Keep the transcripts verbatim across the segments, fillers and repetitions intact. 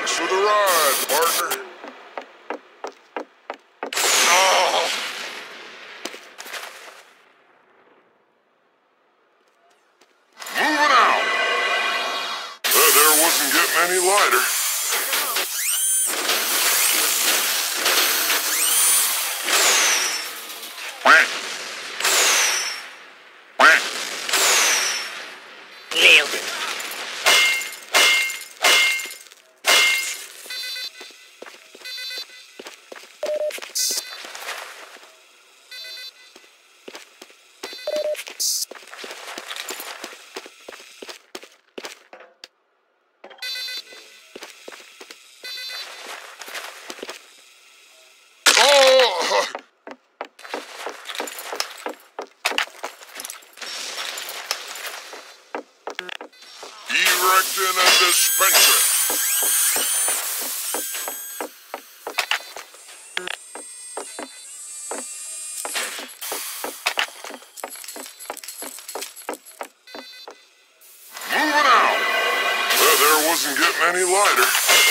Thanks for the ride, partner. Oh. Moving out. That there wasn't getting any lighter. Nailed it. Oh! Erecting a dispenser. Moving out. That there wasn't getting any lighter.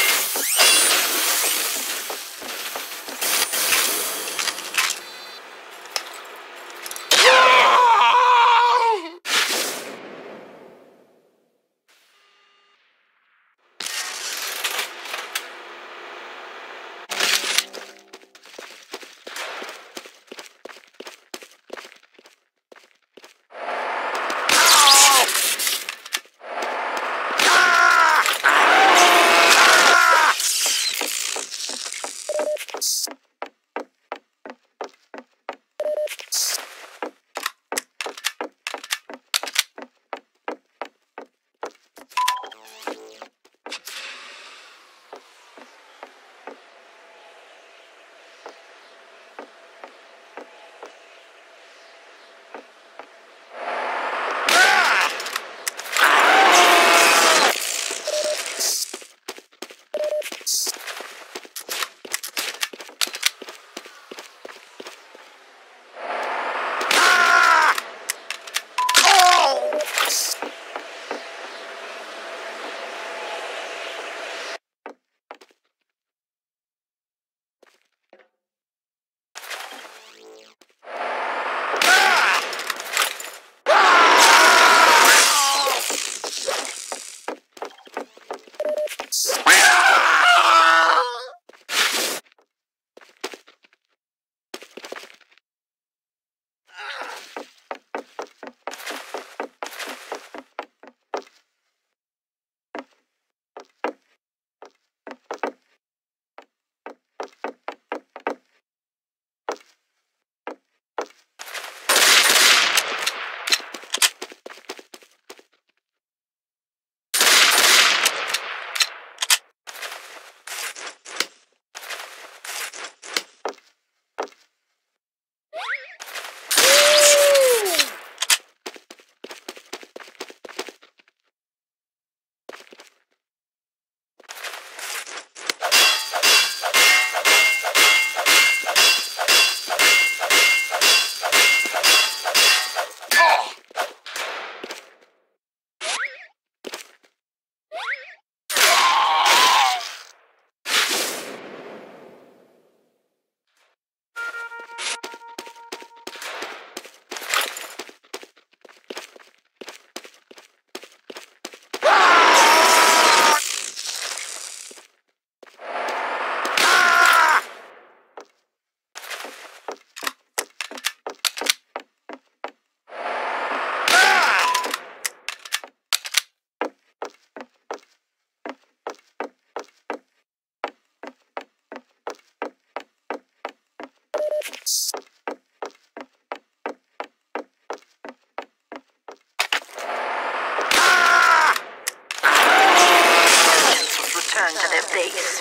Return to their base.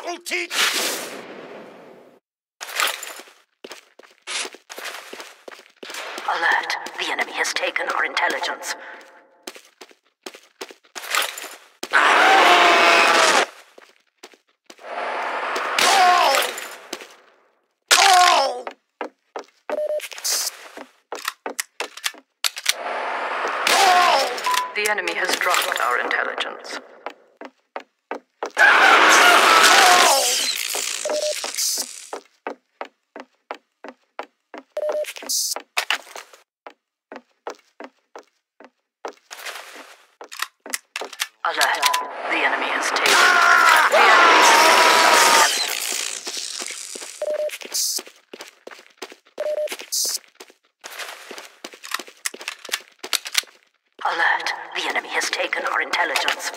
I'll teach. Alert. The enemy has taken our intelligence. The enemy has dropped our intelligence. Alert. The enemy has taken our The enemy has Alert. The enemy has taken our intelligence.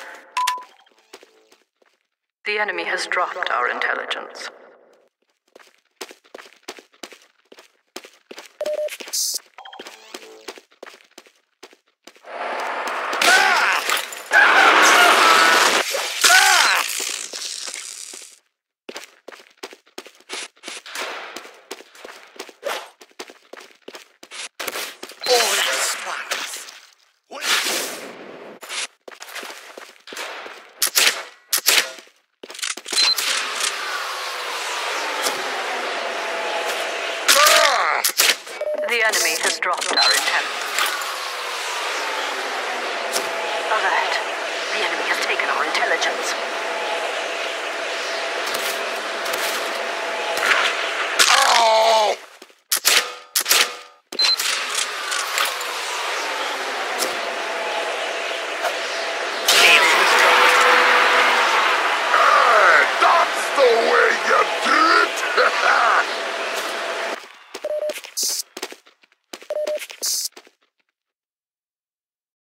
The enemy has dropped our intelligence. The enemy has dropped our intelligence. Alert. The enemy has taken our intelligence.